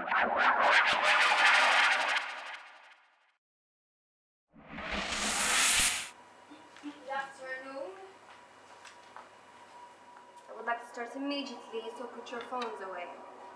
afternoon. I would like to start immediately, so put your phones away.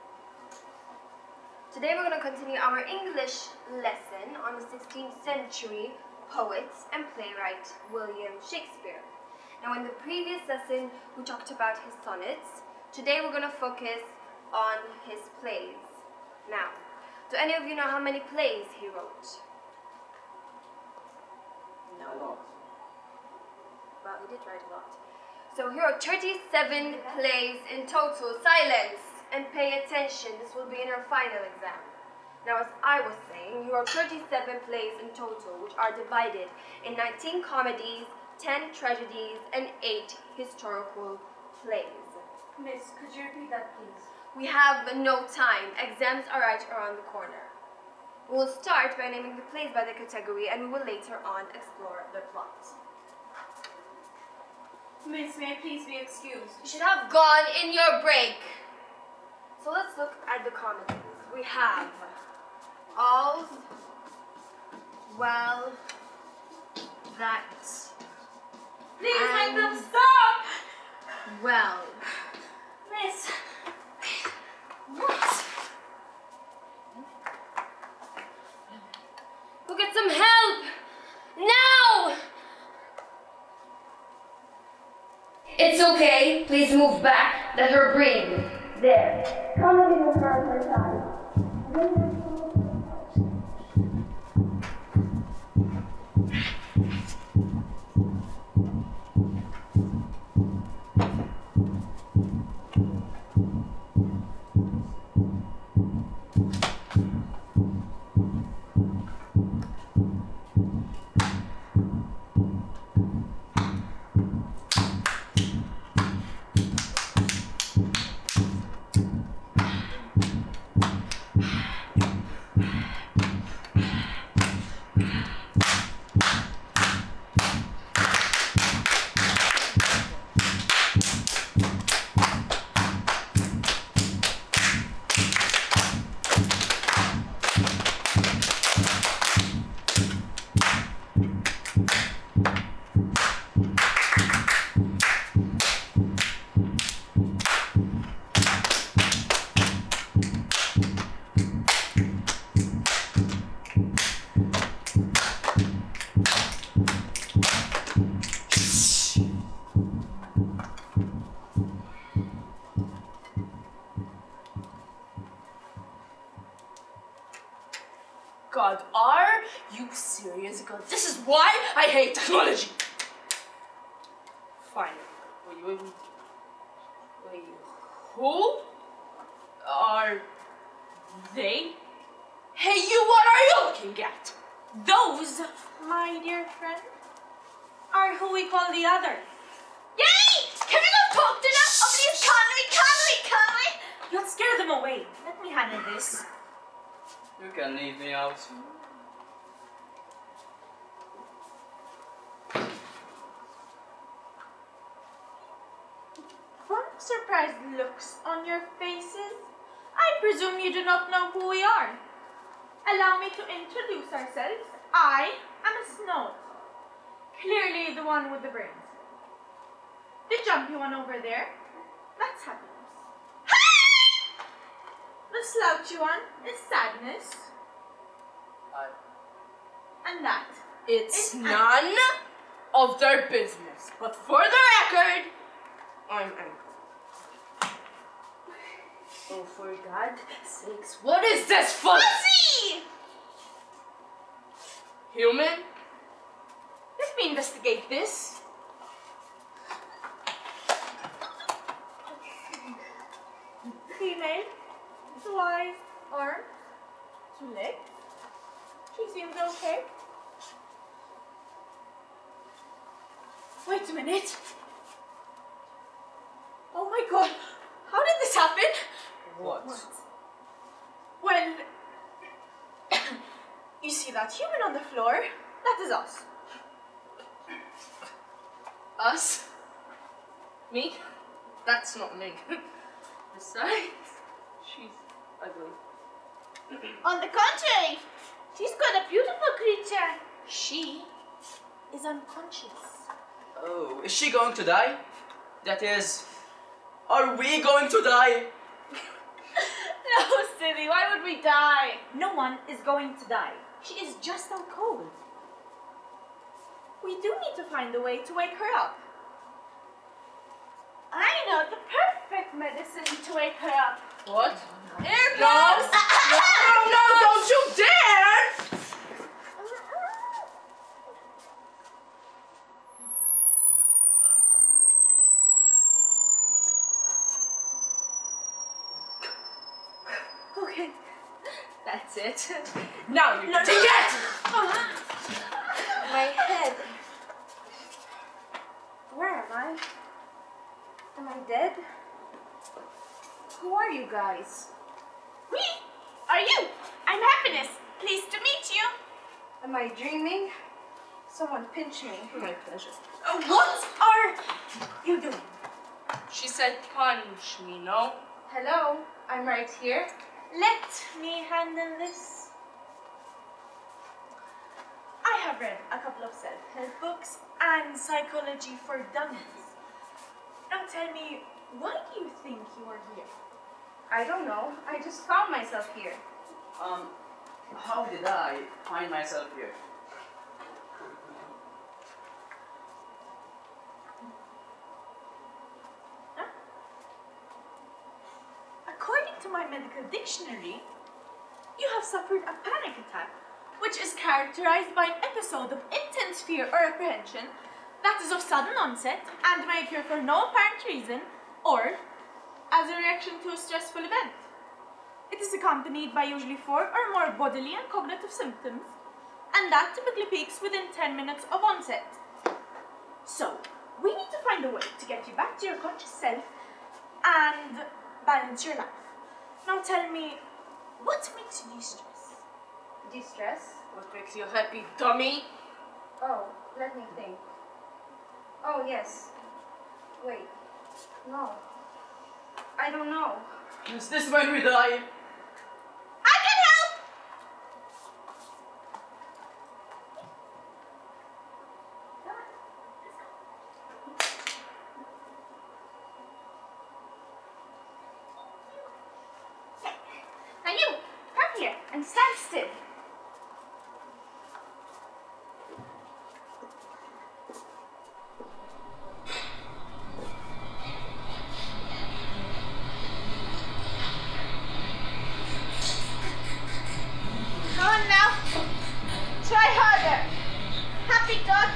Today we're going to continue our English lesson on the 16th century poet and playwright William Shakespeare. Now in the previous lesson we talked about his sonnets. Today we're going to focus on his plays. Now, do any of you know how many plays he wrote? No. A lot. Well, he did write a lot. So he wrote 37 plays in total. Silence and pay attention. This will be in our final exam. Now, as I was saying, he wrote 37 plays in total, which are divided in 19 comedies, 10 tragedies, and 8 historical plays. Miss, could you repeat that, please? We have no time. Exams are right around the corner. We will start by naming the plays by the category, and we will later on explore their plot. Miss, may I please be excused? You should have gone in your break. So let's look at the comedies. We have All's Well That Please make them Ends stop! Well. Miss, What? Go get some help! Now! It's okay. Please move back. Let her breathe. There. Come and with her on her side. God, are you serious? God, this is why I hate technology. Fine. Wait, who are they? Hey, you, what are you looking at? Those, my dear friend, are who we call the other. Yay! Can we not talk to them? Oh, please, can we? You'll scare them away. Let me handle this. You can leave me out. From surprised looks on your faces, I presume you do not know who we are. Allow me to introduce ourselves. I am a Snow. Clearly the one with the brains. The jumpy one over there, that's happiness. The slouchy one is sadness. And that It's is none of their business. But for the record, I'm angry. Oh, for God's sakes, what is this fuss? Fuzzy! Human? Let me investigate this. Female, 2 eyes, arms, 2 legs. She seems okay. Wait a minute. Oh my God, how did this happen? What? Well, you see that human on the floor? That is us. Us? Me? That's not me. Besides, she's ugly. On the contrary, she's quite a beautiful creature. She is unconscious. Oh, is she going to die? That is, are we going to die? No, silly, why would we die? No one is going to die. She is just out cold. We do need to find a way to wake her up. I know the perfect medicine to wake her up. What? Earplugs! No, don't you dare! Okay, that's it. Now you can take it! My head. Where am I? Am I dead? Who are you guys? Me? Are you? I'm Happiness. Pleased to meet you. Am I dreaming? Someone pinch me. My pleasure. What are you doing? She said punch me, no? Hello, I'm right here. Let me handle this. I have read a couple of self-help books and psychology for dummies. Now tell me, why do you think you are here? I don't know. I just found myself here. How did I find myself here? According to my medical dictionary, you have suffered a panic attack, which is characterized by an episode of intense fear or apprehension that is of sudden onset and may occur for no apparent reason or as a reaction to a stressful event. It is accompanied by usually 4 or more bodily and cognitive symptoms, and that typically peaks within 10 minutes of onset. So, we need to find a way to get you back to your conscious self and balance your life. Now tell me, what makes you de-stress? De-stress? What makes you happy, dummy? Oh, let me think. Oh, yes. Wait. No. I don't know. Is this when we die? I can help! Now you, come here and stand still. Come on now. Try harder. Happy dog.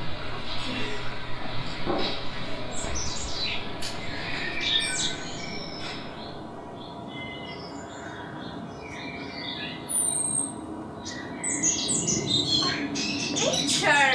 Nature.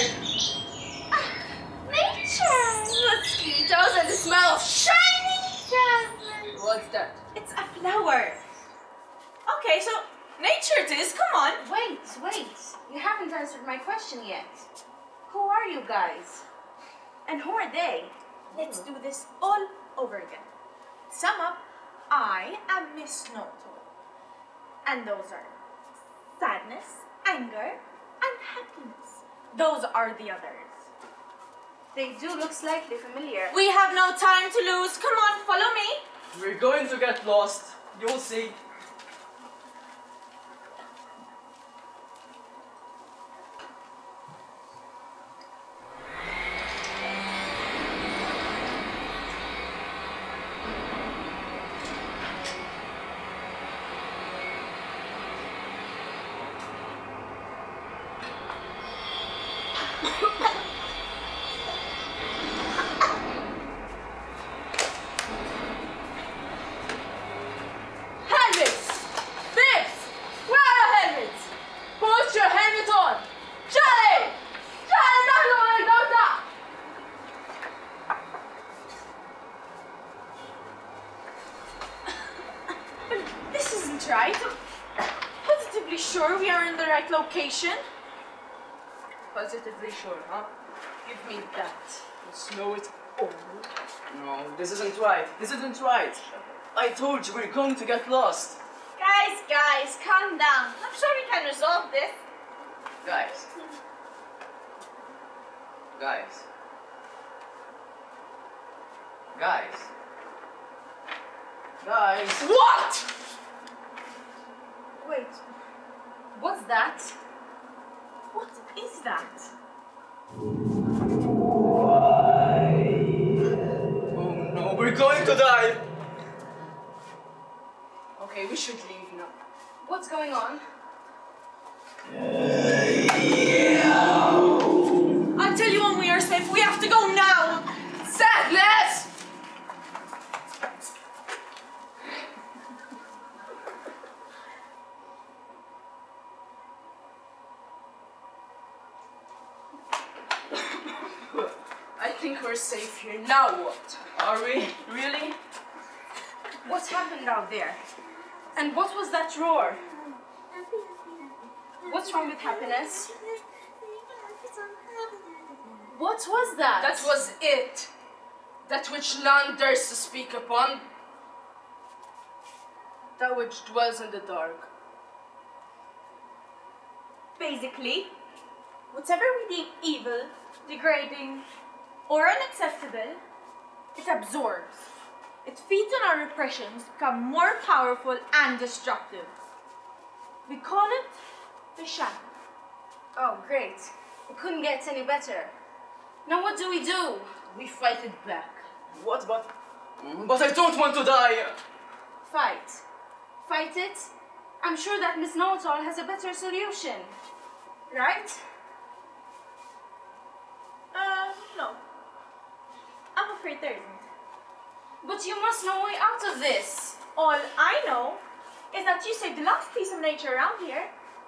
Nature. Mosquitoes and the smell of shining jasmine. What's that? It's a flower. Okay, so nature it is. Come on. Wait. You haven't answered my question yet. Who are you guys? And who are they? Let's do this all over again. Sum up, I am Miss Noto. And those are sadness, anger, and happiness. Those are the others. They do look slightly familiar. We have no time to lose. Come on, follow me. We're going to get lost. You'll see. Helmets! Bibs! Where are helmets? Put your helmet on! Charlie! Charlie, don't go! This isn't right. I'm positively sure we are in the right location. Positively sure, huh? Give me that. Let's know it all. No, this isn't right. This isn't right. I told you we're going to get lost. Guys, Guys, calm down. I'm sure we can resolve this. Guys. What? Wait, what's that? What is that? Oh no, we're going to die! Okay, we should leave now. What's going on? I'll tell you when we are safe. We have to go now. Sadness! I think we're safe here. Now what? Are we? Really? What happened out there? And what was that roar? What's wrong with happiness? What was that? That was it. That which none dares to speak upon. That which dwells in the dark. Basically, whatever we deem evil, degrading, or unacceptable, it absorbs. It feeds on our repressions to become more powerful and destructive. We call it the shadow. Oh, great. It couldn't get any better. Now what do? We fight it back. What but I don't want to die! Fight. Fight it? I'm sure that Miss Know-It-All has a better solution. Right? No. I'm afraid there isn't. But you must know a way out of this. All I know is that you saved the last piece of nature around here.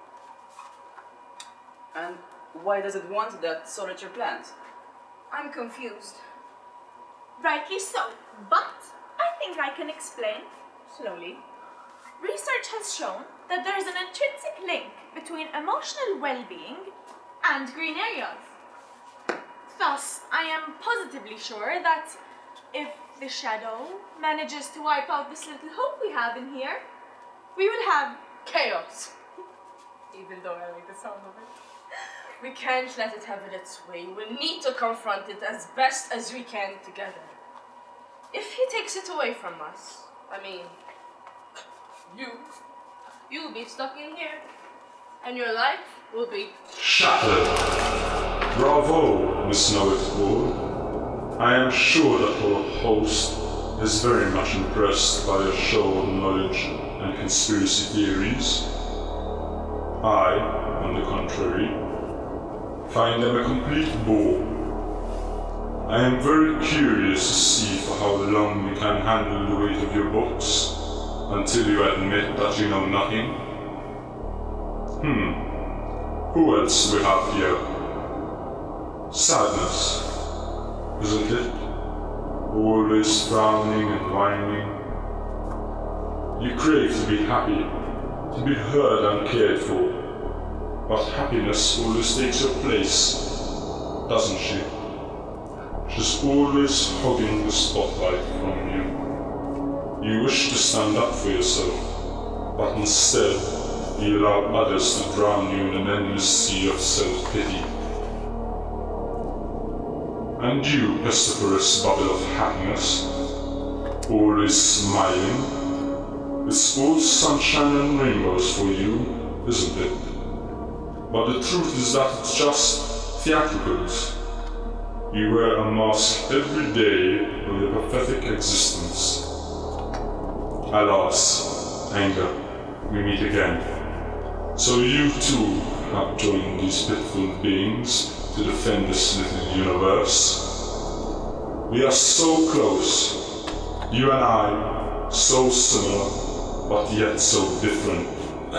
And why does it want that solitary plant? I'm confused. Rightly so, but I think I can explain slowly. Research has shown that there is an intrinsic link between emotional well-being and green areas. Thus, I am positively sure that if the shadow manages to wipe out this little hope we have in here, we will have Chaos. Even though I like the sound of it. We can't let it have it its way. We need to confront it as best as we can together. If he takes it away from us, I mean, you'll be stuck in here. And your life will be shattered. Bravo, Miss Know-It-All. I am sure that our host is very much impressed by your show of knowledge and conspiracy theories. I, on the contrary, find them a complete bore. I am very curious to see for how long you can handle the weight of your books until you admit that you know nothing. Who else we have here? Sadness, isn't it? Always frowning and whining. You crave to be happy, to be heard and cared for. But happiness always takes your place, doesn't she? She's always hogging the spotlight from you. You wish to stand up for yourself, but instead you allow others to drown you in an endless sea of self-pity. And you, pestiferous bubble of happiness, always smiling, it's all sunshine and rainbows for you, isn't it? But the truth is that it's just theatricals. You wear a mask every day of your pathetic existence. Alas, anger, we meet again. So you too have joined these pitiful beings to defend this little universe. We are so close, you and I, so similar, but yet so different.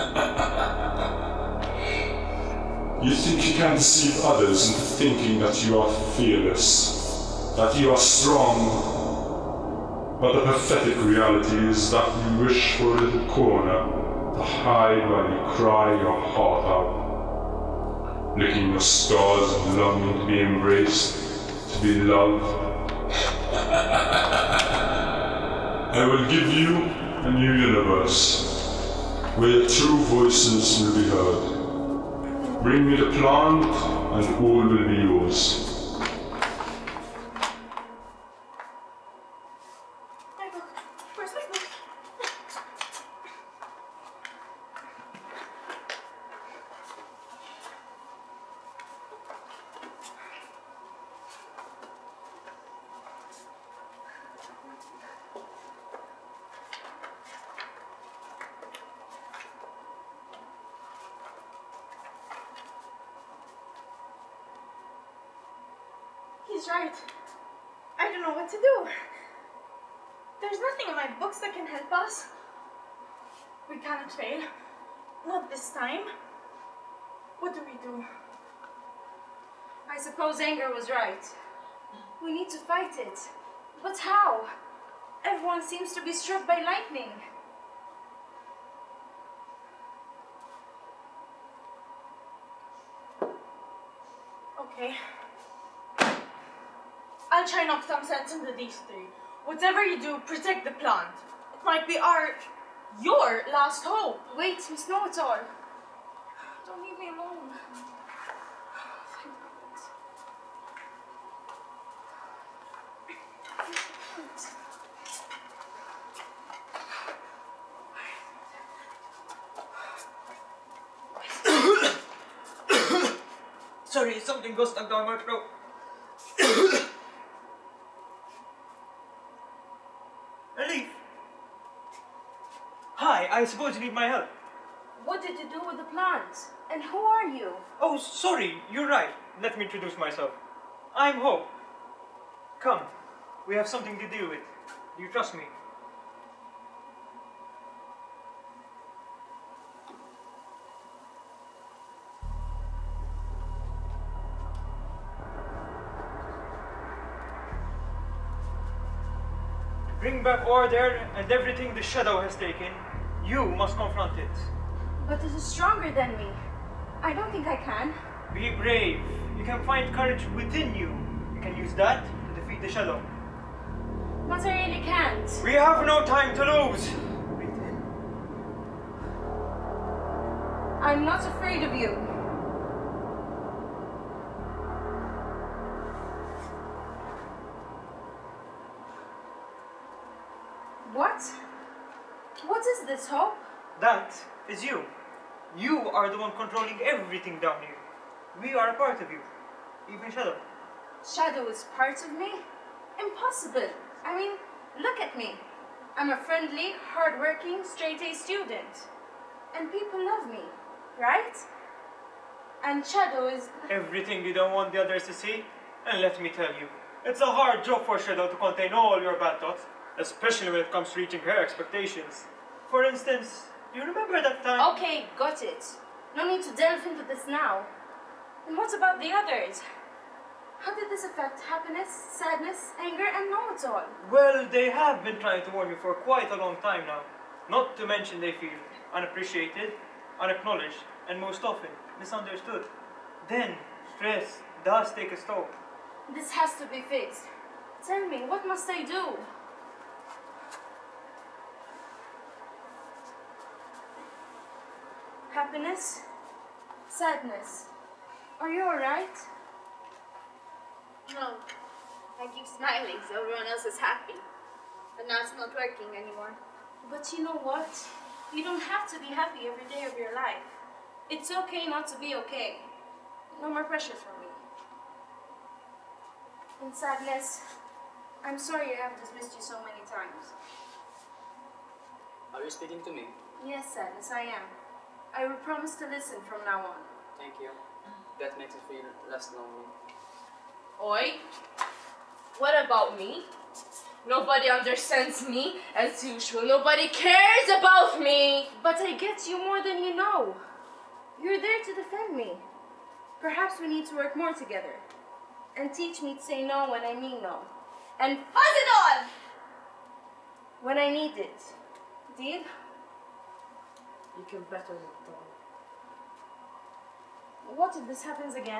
You think you can deceive others into thinking that you are fearless, that you are strong, but the pathetic reality is that you wish for a little corner to hide while you cry your heart out, licking your scars and longing to be embraced, to be loved. I will give you a new universe, where your true voices will be heard. Bring me the plant, and all will be yours. My book. Where's my book? He's right. I don't know what to do. There's nothing in my books that can help us. We cannot fail. Not this time. What do we do? I suppose Anger was right. We need to fight it. But how? Everyone seems to be struck by lightning. Okay. I'll try knock some sense into these three. Whatever you do, protect the plant. It might be your last hope. Wait, Miss Know-It-All. Don't leave me alone. Sorry, something got stuck down my throat. Elif! Hi, I suppose you need my help. What did you do with the plant? And who are you? Oh, sorry, you're right. Let me introduce myself. I'm Hope. Come, we have something to deal with. Do you trust me? Bring back order and everything the shadow has taken. You must confront it. But it is stronger than me. I don't think I can. Be brave. You can find courage within you. You can use that to defeat the shadow. But I really can't. We have no time to lose. Within. I'm not afraid of you. What? What is this, Hope? That is you. You are the one controlling everything down here. We are a part of you. Even Shadow. Shadow is part of me? Impossible. I mean, look at me. I'm a friendly, hardworking, straight-A student. And people love me, right? And Shadow is... Everything you don't want the others to see. And let me tell you, it's a hard job for Shadow to contain all your bad thoughts. Especially when it comes to reaching her expectations. For instance, do you remember that time? Okay, got it. No need to delve into this now. And what about the others? How did this affect happiness, sadness, anger, and Know-It-All? Well, they have been trying to warn you for quite a long time now. Not to mention they feel unappreciated, unacknowledged, and most often misunderstood. Then, stress does take a toll. This has to be fixed. Tell me, what must I do? Happiness? Sadness? Are you alright? No. I keep smiling so everyone else is happy. But now it's not working anymore. But you know what? You don't have to be happy every day of your life. It's okay not to be okay. No more pressure from me. In sadness, I'm sorry I have dismissed you so many times. Are you speaking to me? Yes, Sadness, I am. I will promise to listen from now on. Thank you. That makes it feel less lonely. Oi, what about me? Nobody understands me as usual. Nobody cares about me. But I get you more than you know. You're there to defend me. Perhaps we need to work more together. And teach me to say no when I mean no. And fuzz it on! When I need it. Deal? You can bet on it, Dawn. What if this happens again?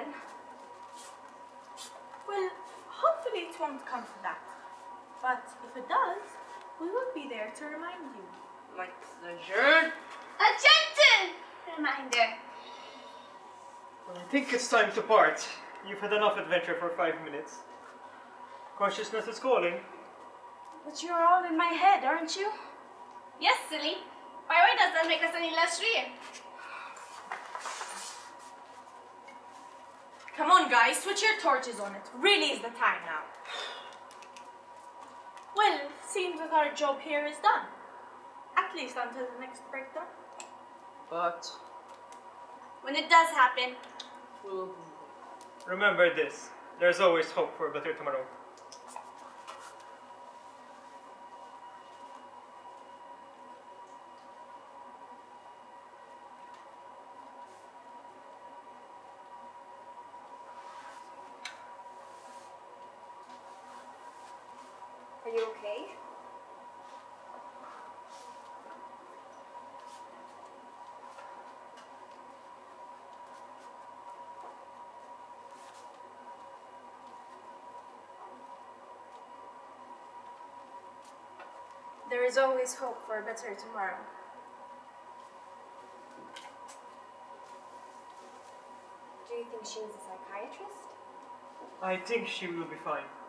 Well, hopefully it won't come to that. But if it does, we will be there to remind you. My pleasure. A gentle reminder. I think it's time to part. You've had enough adventure for 5 minutes. Consciousness is calling. But you're all in my head, aren't you? Yes, silly. Why does that make us any less real? Come on, guys, switch your torches on. It really is the time now. Well, seems that our job here is done. At least until the next breakdown. But When it does happen, we will. Remember this. There's always hope for a better tomorrow. Are you okay? There is always hope for a better tomorrow. Do you think she is a psychiatrist? I think she will be fine.